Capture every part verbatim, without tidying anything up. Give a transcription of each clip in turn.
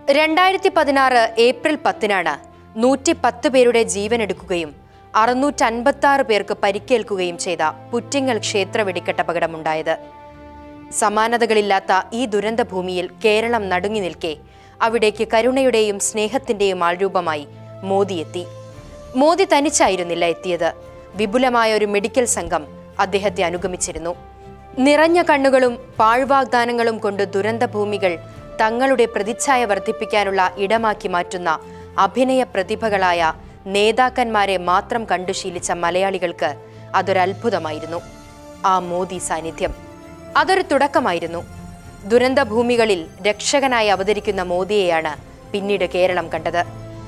രണ്ടായിരത്തി പതിനാറ് ഏപ്രിൽ പത്തിനാണ് നൂറ്റി പത്ത് പേരുടെ ജീവനെടുക്കുകയും അറുന്നൂറ്റി അൻപത്തി ആറ് പേർക്ക് പരിക്കേൽക്കുകയും ചെയ്ത പുറ്റിങ്ങൽ ക്ഷേത്ര വെടിക്കെട്ടപകടമുണ്ടായത്. സമാനതകളില്ലാത്ത ഈ ദുരന്ത ഭൂമിയിൽ കേരളം നടുങ്ങി നിൽക്കെ അവിടേക്ക് കരുണയുടെയും സ്നേഹത്തിന്റെയും ആൾരൂപമായി മോദി എത്തി. മോദി തനിച്ചായിരുന്നില്ല എത്തിയത്. വിപുലമായ ഒരു മെഡിക്കൽ സംഘം അദ്ദേഹത്തെ അനുഗമിച്ചിരുന്നു. നിറഞ്ഞ കണ്ണുകളും പാഴ്വാഗ്ദാനങ്ങളും കൊണ്ട് ദുരന്ത ഭൂമികൾ തങ്ങളുടെ പ്രതിച്ഛായ വർദ്ധിപ്പിക്കാനുള്ള ഇടമാക്കി മാറ്റുന്ന അഭിനയ പ്രതിഭകളായ നേതാക്കന്മാരെ മാത്രം കണ്ടു ശീലിച്ച മലയാളികൾക്ക് അതൊരത്ഭുതമായിരുന്നു. ആ മോദി സാന്നിധ്യം അതൊരു തുടക്കമായിരുന്നു. ദുരന്ത ഭൂമികളിൽ രക്ഷകനായി അവതരിക്കുന്ന മോദിയെയാണ് പിന്നീട് കേരളം കണ്ടത്.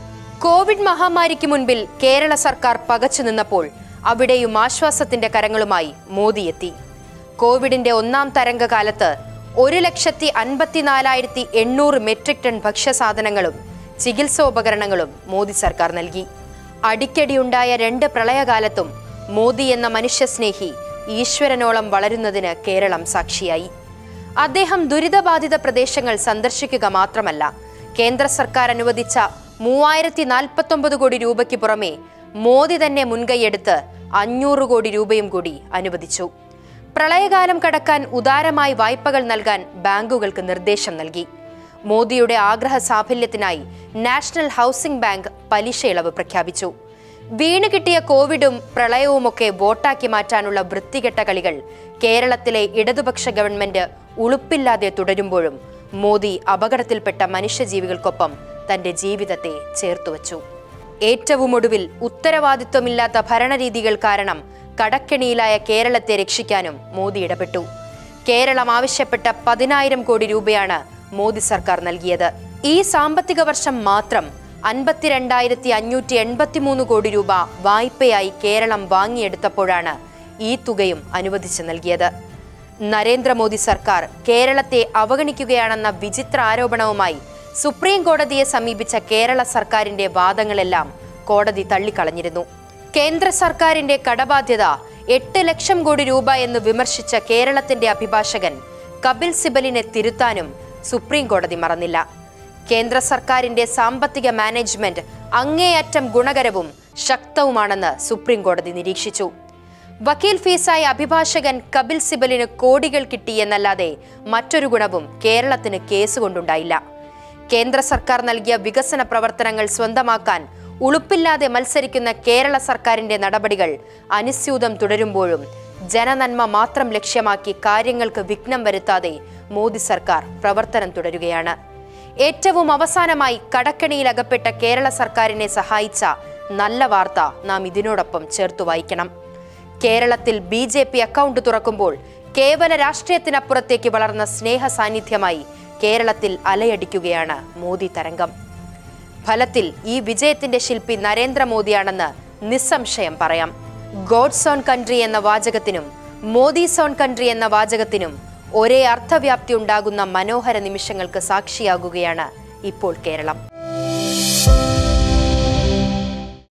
കോവിഡ് മഹാമാരിക്ക് മുൻപിൽ കേരള സർക്കാർ പകച്ചു നിന്നപ്പോൾ അവിടെയും ആശ്വാസത്തിന്റെ കരങ്ങളുമായി മോദി എത്തി. കോവിഡിന്റെ ഒന്നാം തരംഗകാലത്ത് ഒരു ലക്ഷത്തി അൻപത്തിനാലായിരത്തി എണ്ണൂറ് മെട്രിക് ടൺ ഭക്ഷ്യസാധനങ്ങളും ചികിത്സോപകരണങ്ങളും മോദി സർക്കാർ നൽകി. അടിക്കടിയുണ്ടായ രണ്ട് പ്രളയകാലത്തും മോദി എന്ന മനുഷ്യസ്നേഹി ഈശ്വരനോളം വളരുന്നതിന് കേരളം സാക്ഷിയായി. അദ്ദേഹം ദുരിതബാധിത പ്രദേശങ്ങൾ സന്ദർശിക്കുക മാത്രമല്ല, കേന്ദ്ര സർക്കാർ അനുവദിച്ച മൂവായിരത്തി നാൽപ്പത്തി ഒമ്പത് കോടി രൂപയ്ക്ക് പുറമെ മോദി തന്നെ മുൻകൈയെടുത്ത് അഞ്ഞൂറ് കോടി രൂപയും കൂടി അനുവദിച്ചു. പ്രളയകാലം കടക്കാൻ ഉദാരമായി വായ്പകൾ നൽകാൻ ബാങ്കുകൾക്ക് നിർദ്ദേശം നൽകി. മോദിയുടെ ആഗ്രഹ സാഫല്യത്തിനായി നാഷണൽ ഹൗസിംഗ് ബാങ്ക് പലിശ ഇളവ് പ്രഖ്യാപിച്ചു. വീണ് കിട്ടിയ കോവിഡും പ്രളയവുമൊക്കെ വോട്ടാക്കി മാറ്റാനുള്ള വൃത്തികെട്ട കളികൾ കേരളത്തിലെ ഇടതുപക്ഷ ഗവൺമെന്റ് ഉളുപ്പില്ലാതെ തുടരുമ്പോഴും മോദി അപകടത്തിൽപ്പെട്ട മനുഷ്യജീവികൾക്കൊപ്പം തന്റെ ജീവിതത്തെ ചേർത്തുവച്ചു. ഏറ്റവും ഒടുവിൽ ഉത്തരവാദിത്വമില്ലാത്ത ഭരണരീതികൾ കാരണം കടക്കെണിയിലായ കേരളത്തെ രക്ഷിക്കാനും മോദി ഇടപെട്ടു. കേരളം ആവശ്യപ്പെട്ട പതിനായിരം കോടി രൂപയാണ് മോദി സർക്കാർ നൽകിയത്. ഈ സാമ്പത്തിക വർഷം മാത്രം അൻപത്തിരണ്ടായിരത്തി അഞ്ഞൂറ്റി എൺപത്തി മൂന്ന് കോടി രൂപ വായ്പയായി കേരളം വാങ്ങിയെടുത്തപ്പോഴാണ് ഈ തുകയും അനുവദിച്ചു നൽകിയത്. നരേന്ദ്രമോദി സർക്കാർ കേരളത്തെ അവഗണിക്കുകയാണെന്ന വിചിത്ര ആരോപണവുമായി സുപ്രീം കോടതിയെ സമീപിച്ച കേരള സർക്കാരിന്റെ വാദങ്ങളെല്ലാം കോടതി തള്ളിക്കളഞ്ഞിരുന്നു. കേന്ദ്ര സർക്കാരിന്റെ കടബാധ്യത എട്ട് ലക്ഷം കോടി രൂപ എന്ന് വിമർശിച്ച കേരളത്തിന്റെ അഭിഭാഷകൻ കപിൽ സിബലിനെ തിരുത്താനും സുപ്രീം കോടതി മറന്നില്ല. കേന്ദ്ര സർക്കാരിന്റെ സാമ്പത്തിക മാനേജ്മെന്റ് അങ്ങേയറ്റം ഗുണകരവും ശക്തവുമാണെന്ന് സുപ്രീം കോടതി നിരീക്ഷിച്ചു. വക്കീൽ ഫീസായി അഭിഭാഷകൻ കപിൽ സിബലിന് കോടികൾ കിട്ടിയെന്നല്ലാതെ മറ്റൊരു ഗുണവും കേരളത്തിന് കേസുകൊണ്ടുണ്ടായില്ല. കേന്ദ്ര സർക്കാർ നൽകിയ വികസന പ്രവർത്തനങ്ങൾ സ്വന്തമാക്കാൻ ഉളുപ്പില്ലാതെ മത്സരിക്കുന്ന കേരള സർക്കാരിന്റെ നടപടികൾ അനുസ്യൂതം തുടരുമ്പോഴും ജനനന്മ മാത്രം ലക്ഷ്യമാക്കി കാര്യങ്ങൾക്ക് വിഘ്നം വരുത്താതെ മോദി സർക്കാർ പ്രവർത്തനം തുടരുകയാണ്. ഏറ്റവും അവസാനമായി കടക്കെണിയിലകപ്പെട്ട കേരള സർക്കാരിനെ സഹായിച്ച നല്ല വാർത്ത നാം ഇതിനോടൊപ്പം ചേർത്തു വായിക്കണം. കേരളത്തിൽ ബി ജെ പി അക്കൗണ്ട് തുറക്കുമ്പോൾ കേവല രാഷ്ട്രീയത്തിനപ്പുറത്തേക്ക് വളർന്ന സ്നേഹ സാന്നിധ്യമായി കേരളത്തിൽ അലയടിക്കുകയാണ് മോദി തരംഗം. ഫലത്തിൽ ഈ വിജയത്തിന്റെ ശില്പി നരേന്ദ്രമോദിയാണെന്ന് നിസ്സംശയം പറയാം. ഗോഡ്സ് ഓൺ കൺട്രി എന്ന വാചകത്തിനും മോദീസ് ഓൺ കൺട്രി എന്ന വാചകത്തിനും ഒരേ അർത്ഥവ്യാപ്തി ഉണ്ടാകുന്ന മനോഹര നിമിഷങ്ങൾക്ക് സാക്ഷിയാകുകയാണ് ഇപ്പോൾ കേരളം.